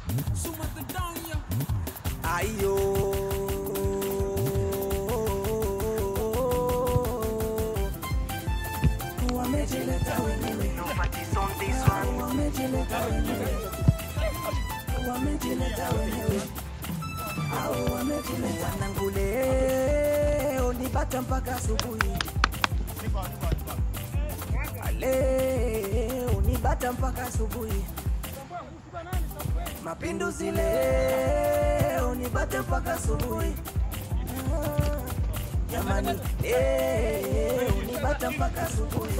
Ayo wamejileta wenyewe, wamejileta wenyewe, wamejileta wenyewe, au wamejileta nangule unipata mpaka asubuhi, ale unipata mpaka asubuhi. Mapinduzi leo unipata mpaka asubuhi, jamani leo unipata mpaka asubuhi.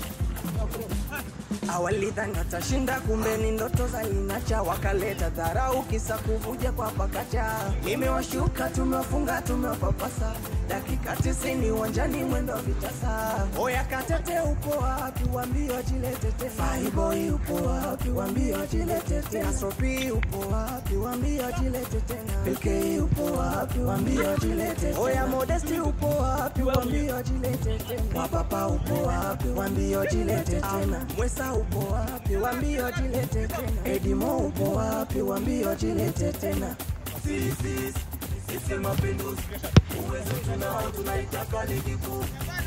Awali dhani watashinda, kumbe ni ndoto za linacha, wakaleta dharau kisa kuvuja kwa pakacha. Nimewashuka, tumewafunga, tumewapapasa, dakika 90 uwanjani mwendo vitasa. Oya Katete upo wapi, waambie wajilete tena. Faiboy upo wapi, waambie wajilete tena. Sopi upo wapi, waambie wajilete tena. PK upo wapi, waambie wajilete tena. Oya Modesti upo wapi, waambie wajilete tena. Wapapa upo wapi, waambie wajilete tena. Mwesa upo wapi, waambie wajilete tena. Edimo upo wapi, waambie wajilete tena. Sisi Mapinduzi, uwezo tunao, tunaitaka ligi kuu.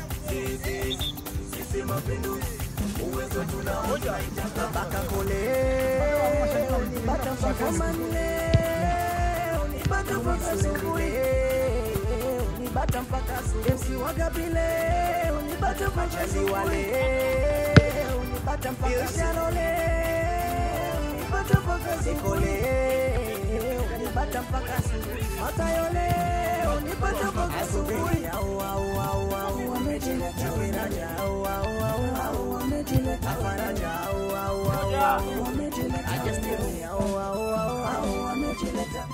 Sisi Mapinduzi, uwezo tunao, tunaitaka baka kole. Unibata mpaka manile, unibata mpaka sukui, unibata mpaka sukui. MC Wagabile, unibata mpaka ziwale, unibata mpaka shalole, unibata mpaka zikole, unibata mpaka sukui. Matayole, unibata mpaka sukui. Wamejileta wiraja, wamejileta faraja, wamejileta ajastiri, wamejileta.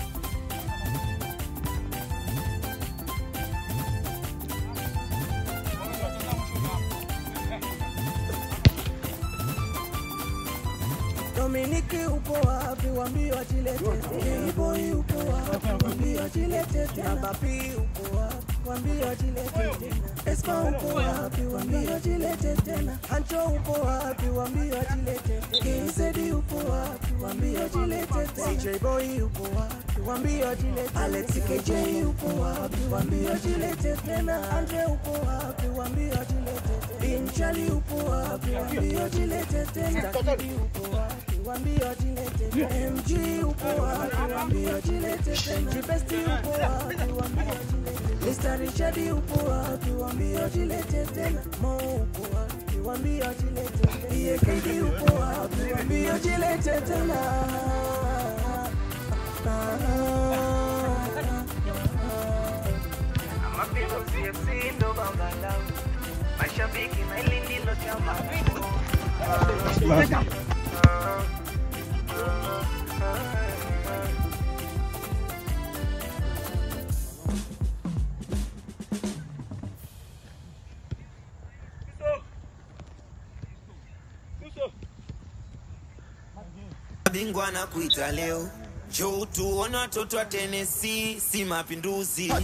Dominiki upo wapi, waambie wajilete tena. Boy upo wapi, waambie wajilete tena. Bapi upo wapi, waambie wajilete tena. Espa upo wapi, waambie wajilete tena. Ancho upo wapi, waambie wajilete tena. KZD upo wapi, waambie wajilete tena. CJ Boy upo wapi, waambie wajilete tena. Alex KJ upo wapi, waambie wajilete tena. Andre upo wapi, waambie wajilete tena. Inchali upo wapi, waambie wajilete tena. Takidi upo wapi, waambie wajilete tena. MG upo wapi, waambie wajilete tena. Jibesti upo wapi, waambie wajilete tena. Mr. Richard upo wapi, waambie wajilete tena. Mo upo wapi, waambie wajilete tena. EKD upo wapi, waambie wajilete tena. Mapinduzi FC ndo baba lao, mashabiki na hili ndilo chama. Bingwa na kuita leo, njoo tuone watoto wa Tennessee, si Mapinduzi.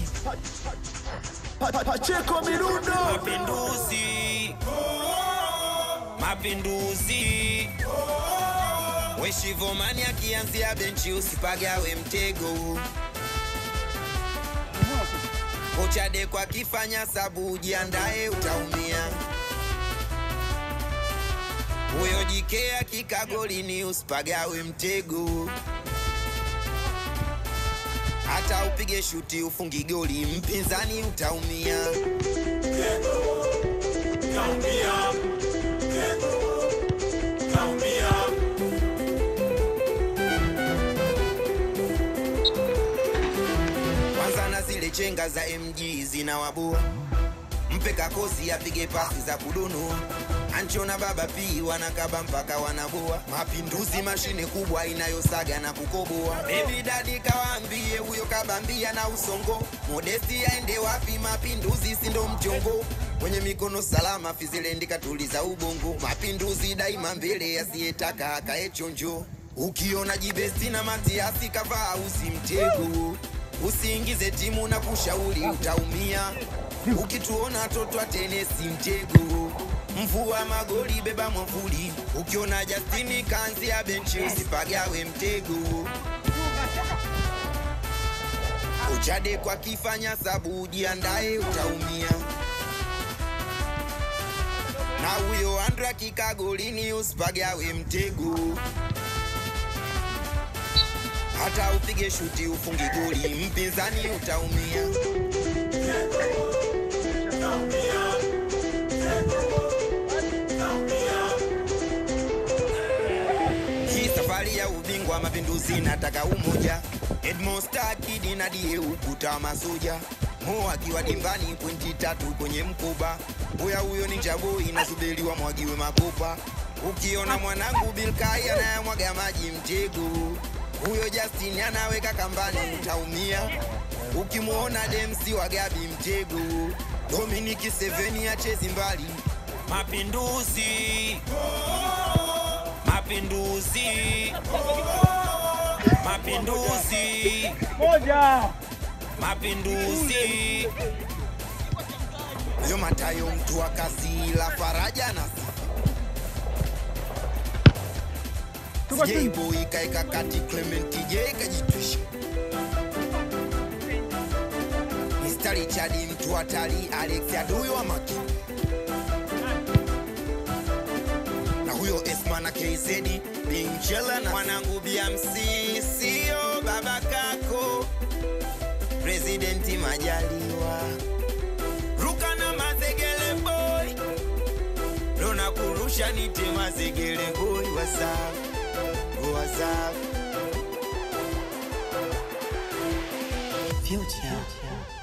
Pacheko Mirundo. Mapinduzi, Mapinduzi. Weshivomani akianzia benchi usipagawe mtego. Kocha de kwa kifanya sabu jiandae utaumia. Uyo jikea kika golini usipagawe mtego. Hata upige shuti ufungi goli mpinzani utaumia. Kwanza na zile chenga za MG zinawabua. Mpeka kosi apige pasi za kudunu. Ancho na baba P wanakaba mpaka wanaboa. Mapinduzi mashine kubwa inayosaga na kukoboa. Baby daddy kawaambie huyo kabambia na usongo. Modesti aende wapi, Mapinduzi sindo mchongo. Kwenye mikono salama fizile ndika tuliza ubongo. Mapinduzi daima mbele asiyetaka akae chonjo. Ukiona Jibesti na Matiasi kavaa usimtego. Usiingize timu na kushauri utaumia. Ukituona watoto wa Tennessee mtego. Mvua magoli beba mwavuli, ukiona Justini kanzi ya benchi usipagawe mtego. Uchade kwa kifanya sabu jiandae utaumia. Na huyo Andra kika golini usipagawe mtego. Hata upige shuti ufungi goli mpinzani utaumia. Hii safari ya ubingwa Mapinduzi nataka umoja. Edmonster Kidi na die ukuta masoja. Mo akiwa dimbani pointi 3 kwenye mkoba. Boya huyo ni Jabo inasubiriwa mwagiwe makopa. Ukiona mwanangu Bilkai anayamwaga maji mtego. Huyo Justin anaweka kambani utaumia. Ukimuona Demsi wa Gabi mtego. Dominic 7 achezi mbali. Mapinduzi, Mapinduzi, Mapinduzi, moja, Mapinduzi. Yo Matayo mtu wa kazi la faraja na Jebo ikaeka kati Clement J kajitwisha. Mr. Richard mtu hatari Alex adui wa maki. Na huyo Esma na KZ Binchela na mwanangu BMC sio baba kako Presidenti Majaliwa. Ruka na mazegele boy Lona kurusha nite mazegele boy. What's up? What's up? Future.